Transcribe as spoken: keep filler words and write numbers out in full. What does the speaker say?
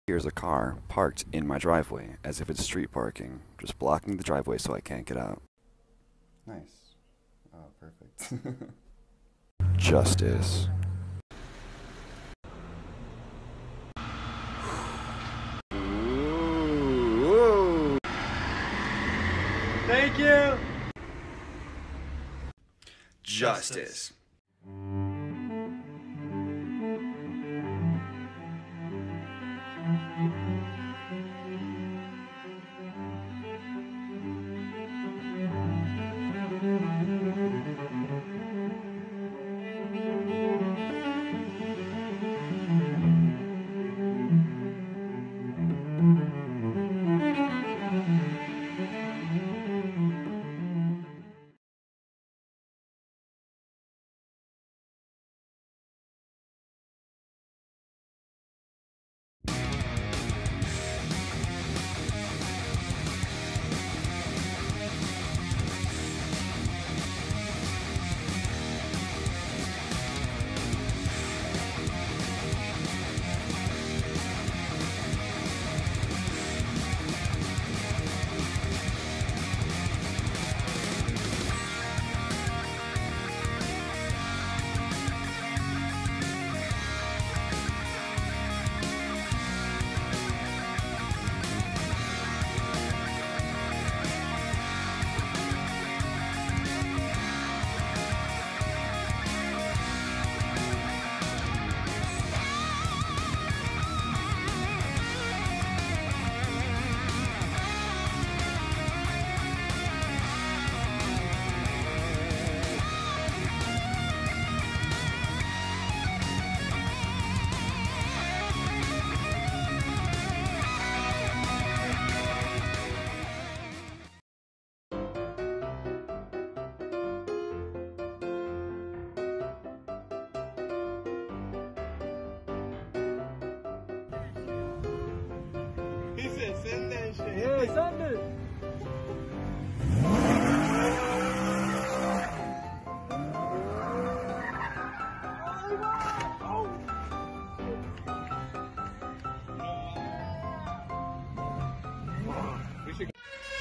Here's a car parked in my driveway as if it's street parking, just blocking the driveway so I can't get out. Nice. Oh, perfect. Justice. Ooh. Thank you. Justice. He said, send that shit. Yeah, send it. We should